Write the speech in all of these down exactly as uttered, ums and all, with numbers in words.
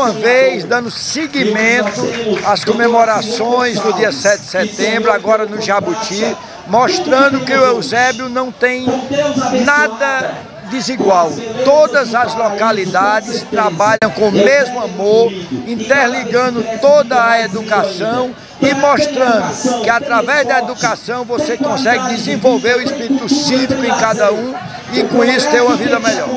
uma vez dando seguimento às comemorações do dia sete de setembro, agora no Jabuti, mostrando que o Eusébio não tem nada desigual. Todas as localidades trabalham com o mesmo amor, interligando toda a educação e mostrando que através da educação você consegue desenvolver o espírito cívico em cada um e com isso ter uma vida melhor.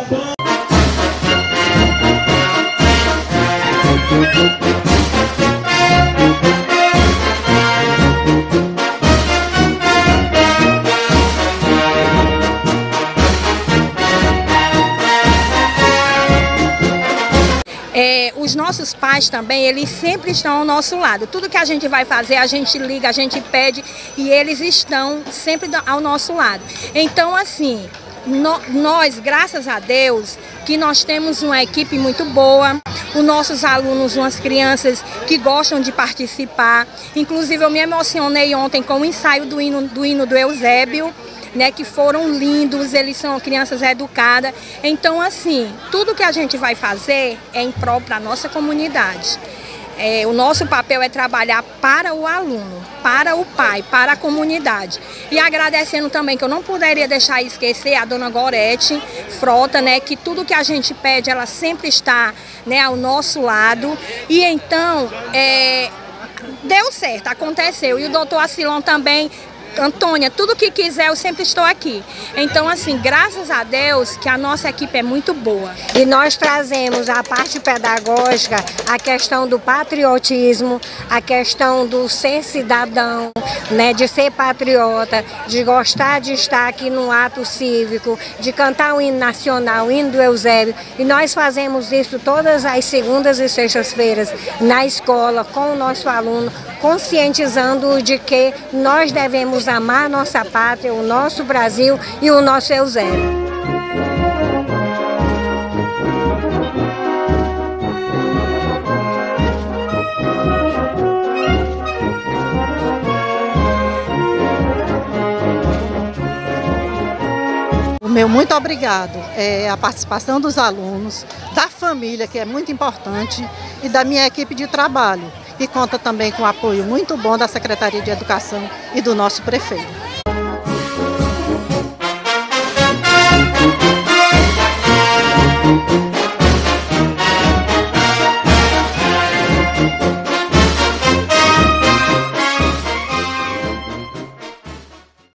É, os nossos pais também, eles sempre estão ao nosso lado. Tudo que a gente vai fazer, a gente liga, a gente pede e eles estão sempre ao nosso lado. Então, assim, no, nós, graças a Deus, que nós temos uma equipe muito boa, os nossos alunos, umas crianças que gostam de participar. Inclusive, eu me emocionei ontem com o ensaio do hino do, hino do Eusébio, né, que foram lindos, eles são crianças educadas. Então, assim, tudo que a gente vai fazer é em prol para a nossa comunidade. É, o nosso papel é trabalhar para o aluno, para o pai, para a comunidade. E agradecendo também, que eu não poderia deixar de esquecer, a dona Gorete Frota, né, que tudo que a gente pede, ela sempre está, né, ao nosso lado. E então, é, deu certo, aconteceu. E o doutor Acilon também. Antônia, tudo que quiser, eu sempre estou aqui. Então, assim, graças a Deus que a nossa equipe é muito boa. E nós trazemos a parte pedagógica, a questão do patriotismo, a questão do ser cidadão, né, de ser patriota, de gostar de estar aqui no ato cívico, de cantar o hino nacional, o hino do Eusébio. E nós fazemos isso todas as segundas e sextas-feiras na escola, com o nosso aluno, conscientizando de que nós devemos amar a nossa pátria, o nosso Brasil e o nosso Eusébio. O meu muito obrigado é a participação dos alunos, da família, que é muito importante, e da minha equipe de trabalho, que conta também com o apoio muito bom da Secretaria de Educação e do nosso prefeito.